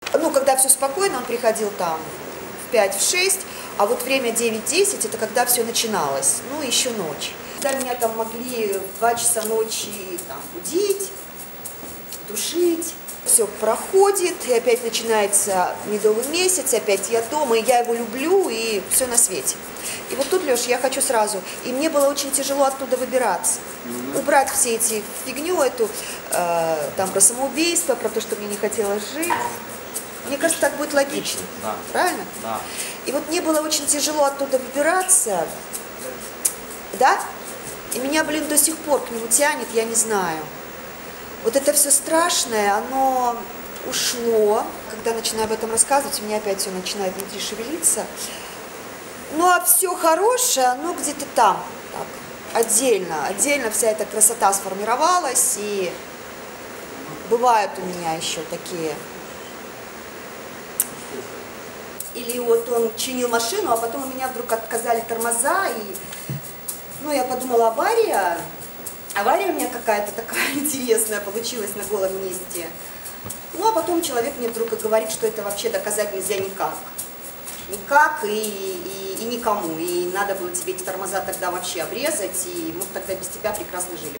Ну, когда все спокойно, он приходил там в 5-6, а вот время 9-10, это когда все начиналось, ну, еще ночь. Когда меня там могли в 2 часа ночи там будить, душить. Все проходит, и опять начинается медовый месяц, опять я дома, и я его люблю, и все на свете. И вот тут, Леш, я хочу сразу, и мне было очень тяжело оттуда выбираться, убрать все эти фигню эту, там про самоубийство, про то, что мне не хотелось жить. Мне кажется, так будет логично, Да. Правильно? Да. И вот мне было очень тяжело оттуда выбираться, да, и меня, блин, до сих пор к нему тянет, я не знаю. Вот это все страшное, оно ушло. Когда начинаю об этом рассказывать, у меня опять все начинает внутри шевелиться. Ну, а все хорошее, оно где-то там, так, отдельно вся эта красота сформировалась. И бывают у меня еще такие. Или вот он чинил машину, а потом у меня вдруг отказали тормоза, и, ну, я подумала, авария у меня какая-то такая интересная получилась на голом месте. Ну, а потом человек мне вдруг и говорит, что это вообще доказать нельзя никак. Никак и никому. И надо было тебе эти тормоза тогда вообще обрезать, и мы тогда без тебя прекрасно жили.